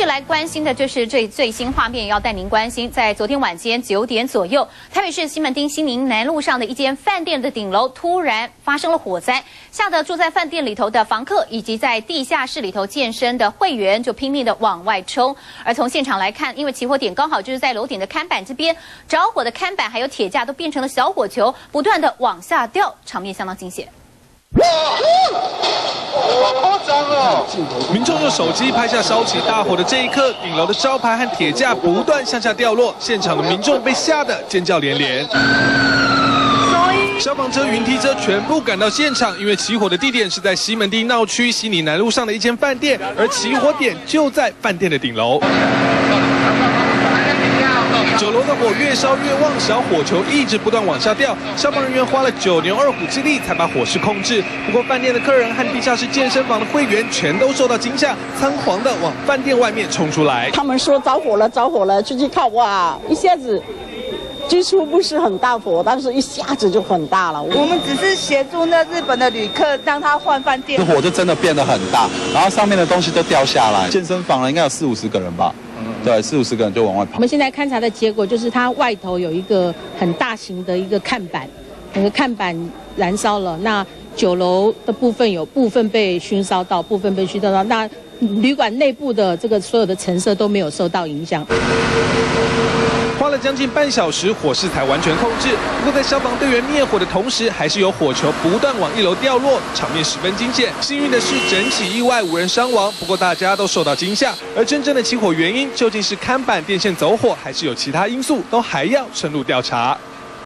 续来关心的就是这最新画面，要带您关心，在昨天晚间9点左右，台北市西门町西宁南路上的一间饭店的顶楼突然发生了火灾，吓得住在饭店里头的房客以及在地下室里头健身的会员就拼命的往外冲。而从现场来看，因为起火点刚好就是在楼顶的看板这边，着火的看板还有铁架都变成了小火球，不断的往下掉，场面相当惊险。 好夸张哦！ 民众用手机拍下烧起大火的这一刻，顶楼的招牌和铁架不断向下掉落，现场的民众被吓得尖叫连连。消防车、云梯车全部赶到现场，因为起火的地点是在西门町闹区西宁南路上的一间饭店，而起火点就在饭店的顶楼。 9楼的火越烧越旺，小火球一直不断往下掉。消防人员花了9牛2虎之力才把火势控制。不过饭店的客人和地下室健身房的会员全都受到惊吓，仓皇的往饭店外面冲出来。 他们说着火了，着火了，去看，哇，一下子。 最初不是很大火，但是一下子就很大了。 我们只是协助那日本的旅客，让他换饭店。 火就真的变得很大，然后上面的东西都掉下来。健身房应该有40-50个人吧？对，40-50个人就往外跑。 我们现在勘察的结果就是，它外头有一个很大型的一个看板，那个看板燃烧了。那9楼的部分有部分被熏烧到，部分被熏烧到。那旅馆内部的这个所有的陈设都没有受到影响。 花了将近半小时，火势才完全控制。不过在消防队员灭火的同时，还是有火球不断往1楼掉落，场面十分惊险。幸运的是，整起意外无人伤亡，不过大家都受到惊吓。而真正的起火原因究竟是看板电线走火，还是有其他因素，都还要深入调查。